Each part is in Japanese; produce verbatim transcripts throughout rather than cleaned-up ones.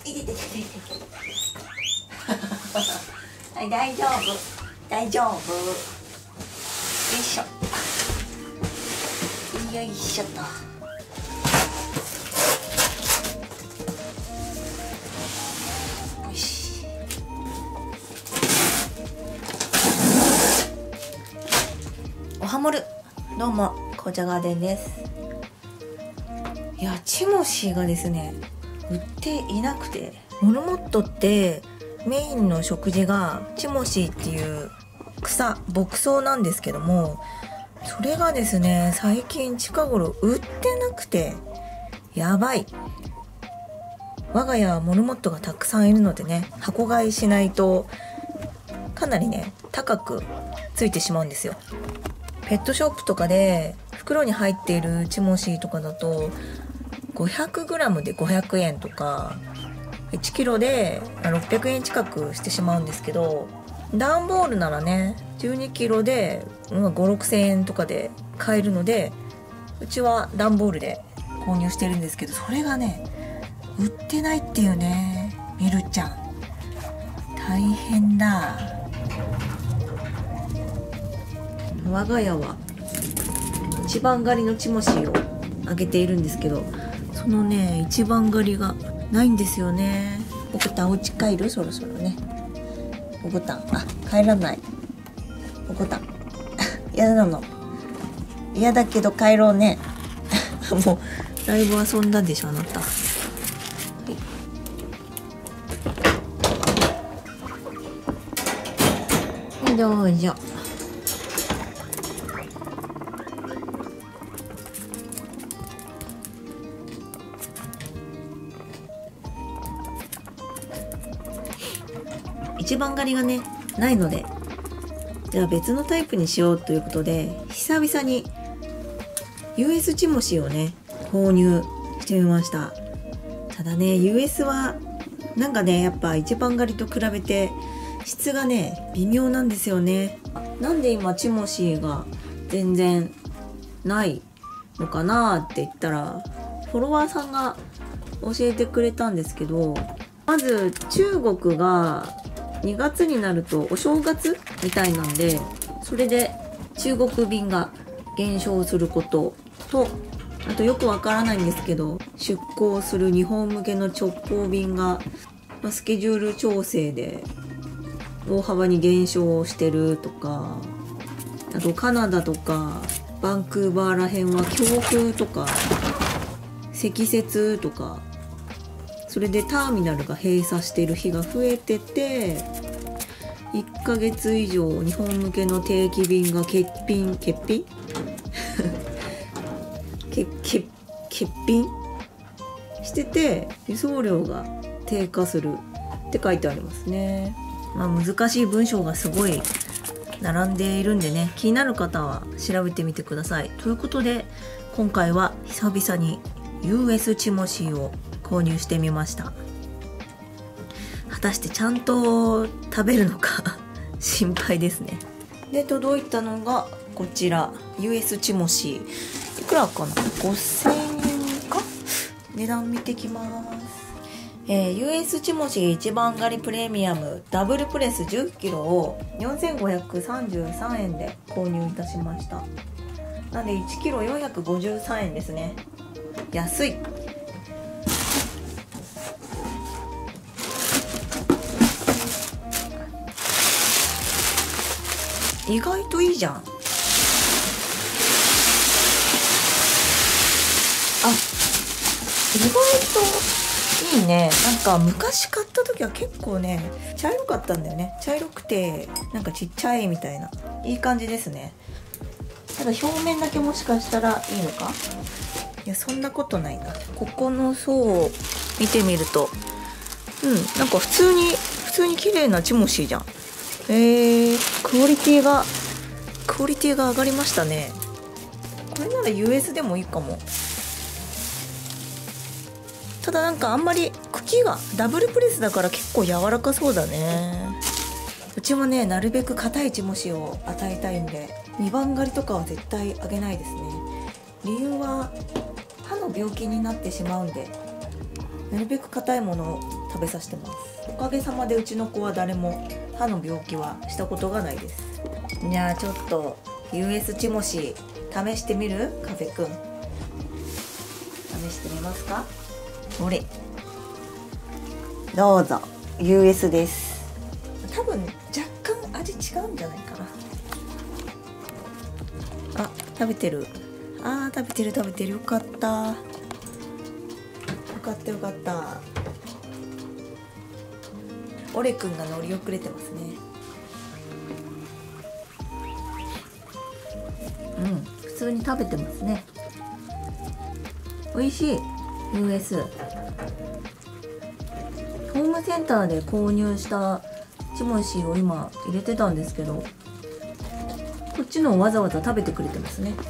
いてててててはい、大丈夫大丈夫。よいしょよいしょと。よし。おはもる、どうも紅茶ガーデンです。いや、チモシーがですね売っていなくて、モルモットってメインの食事がチモシーっていう草、牧草なんですけども、それがですね最近近頃売ってなくてやばい。我が家はモルモットがたくさんいるのでね、箱買いしないとかなりね高くついてしまうんですよ。ペットショップとかで袋に入っているチモシーとかだと ごひゃくグラム でごひゃくえんとかいちキロでろっぴゃくえん近くしてしまうんですけど、段ボールならねじゅうにキロでご、ろくせんえんとかで買えるので、うちは段ボールで購入してるんですけど、それがね売ってないっていうね。ミルちゃん大変だ。我が家は一番狩りのチモシーをあげているんですけど、そのね一番狩りがないんですよね。おこたんお家帰る？そろそろね。おこたん、あ、帰らない。おこたん嫌なの。嫌だけど帰ろうねもうだいぶ遊んだでしょあなた。はい、どうぞ。一番狩りがねないので、じゃあ別のタイプにしようということで、久々に ユーエス チモシーをね購入してみました。ただね ユーエス はなんかねやっぱ一番狩りと比べて質がね微妙なんですよね。なんで今チモシーが全然ないのかなって言ったら、フォロワーさんが教えてくれたんですけど、まず中国がにがつになるとお正月みたいなんで、それで中国便が減少することと、あとよくわからないんですけど、出港する日本向けの直行便がスケジュール調整で大幅に減少してるとか、あとカナダとかバンクーバーらへんは強風とか積雪とか、それでターミナルが閉鎖している日が増えてて、いっかげつ以上日本向けの定期便が欠品欠品欠欠欠品してて、輸送量が低下するって書いてありますね。まあ難しい文章がすごい並んでいるんでね、気になる方は調べてみてください。ということで今回は久々に ユーエス チモシーを購入してみました。果たしてちゃんと食べるのか心配ですね。で届いたのがこちら ユーエス チモシー、いくらかな、ごせんえんか。値段見てきます。えー、ユーエス チモシー一番狩りプレミアムダブルプレスじゅっキロをよんせんごひゃくさんじゅうさんえんで購入いたしました。なんでいちキロよんひゃくごじゅうさんえんですね。安い。意外といいじゃん。あ、意外といいね。なんか昔買った時は結構ね茶色かったんだよね。茶色くてなんかちっちゃいみたいな、いい感じですね。ただ表面だけもしかしたらいいのか。いやそんなことないな。ここの層を見てみると、うんなんか普通に普通に綺麗なチモシーじゃん。えー、クオリティがクオリティが上がりましたね。これなら ユーエス でもいいかも。ただなんかあんまり茎がダブルプレスだから結構柔らかそうだね。うちもねなるべく硬いチモシーを与えたいんで、にばん狩りとかは絶対あげないですね。理由は歯の病気になってしまうんで、 なるべく硬いものを食べさせてます。おかげさまでうちの子は誰も歯の病気はしたことがないです。じゃあちょっと ユーエス チモシ試してみる？カフェくん試してみますか？これどうぞ ユーエス です。多分若干味違うんじゃないかな。あ、食べてる。あー、食べてる食べてる。よかった、よかったよかった。オレくんが乗り遅れてますね。うん、普通に食べてますね。美味しい ユーエス。ホームセンターで購入したチモシーを今入れてたんですけど、こっちのをわざわざ食べてくれてますね。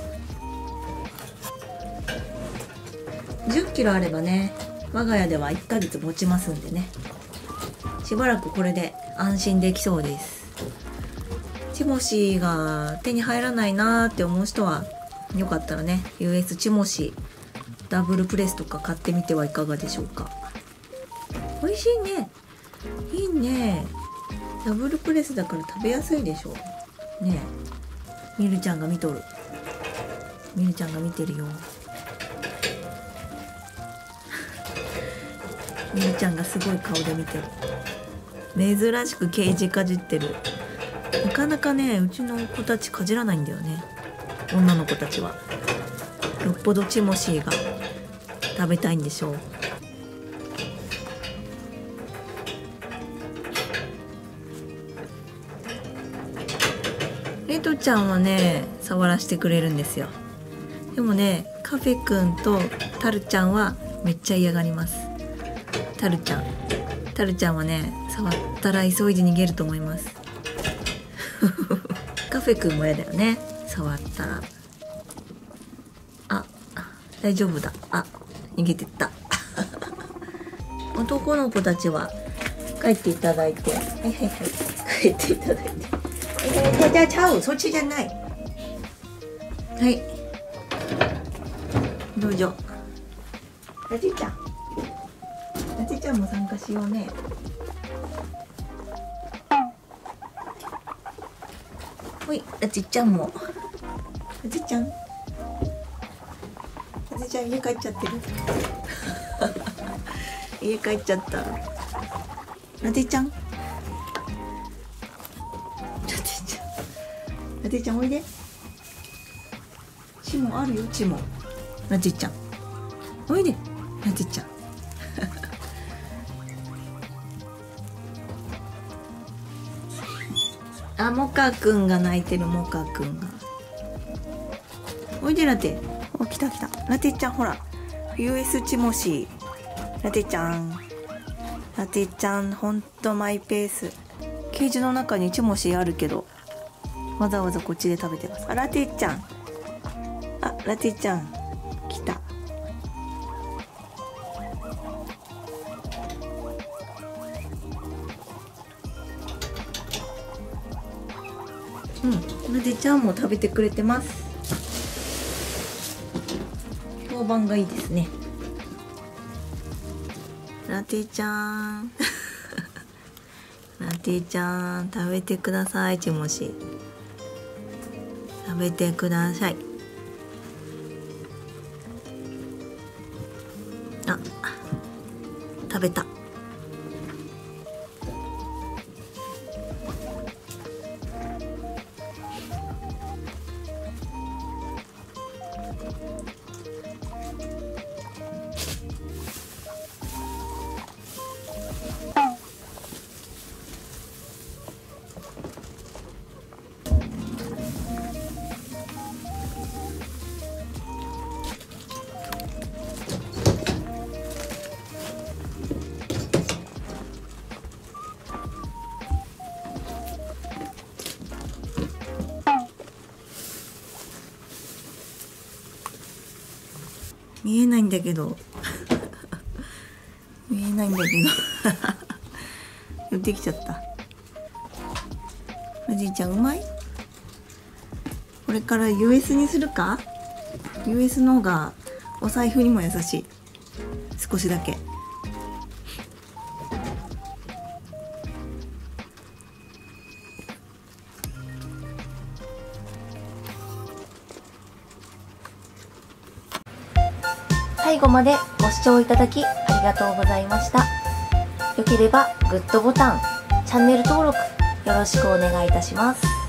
じゅっキロあればね、我が家ではいっかげつ持ちますんでね、しばらくこれで安心できそうです。チモシーが手に入らないなーって思う人はよかったらね、 ユーエス チモシーダブルプレスとか買ってみてはいかがでしょうか。美味しいね、いいね。ダブルプレスだから食べやすいでしょね。え、みるちゃんが見とる。みるちゃんが見てるよ。みるちゃんがすごい顔で見てる。珍しくケージかじってる。なかなかね、うちの子たちかじらないんだよね、女の子たちは。よっぽどチモシーが食べたいんでしょう。レトちゃんはね、触らせてくれるんですよ。でもね、カフェくんとタルちゃんはめっちゃ嫌がります。タルちゃんタルちゃんはね、触ったら急いで逃げると思いますカフェくんも嫌だよね、触ったら。あ、大丈夫だ。あ、逃げてった男の子たちは帰っていただいて、はいはいはい、帰っていただいて、じゃじゃちゃう、そっちじゃない。はい、どうぞ。ラテちゃん、ラテちゃんも参加しようね。ほい、ラテちゃんも。ラテちゃん、ラテちゃん家帰っちゃってる家帰っちゃった。ラテちゃん、ラテちゃん、ラテちゃんおいで。チモあるよ、チモ。ラテちゃんおいで、ラテちゃんあ、モカくんが泣いてる。モカくんがおいで、ラテ。お、来た来た。ラテちゃんほら、 ユーエス チモシー。ラテちゃん、ラテちゃんほんとマイペース。ケージの中にチモシーあるけどわざわざこっちで食べてます。あ、ラテちゃん、あ、ラテちゃん来た。うん、ラテちゃんも食べてくれてます。評判がいいですね。ラテちゃんラテちゃん食べてください。チモシ食べてください。あ、食べた。見えないんだけど見えないんだけど寄ってきちゃった。おじいちゃんうまい。これから ユーエス にするか。 ユーエス の方がお財布にも優しい。少しだけ最後までご視聴いただきありがとうございました。よければグッドボタン、チャンネル登録よろしくお願いいたします。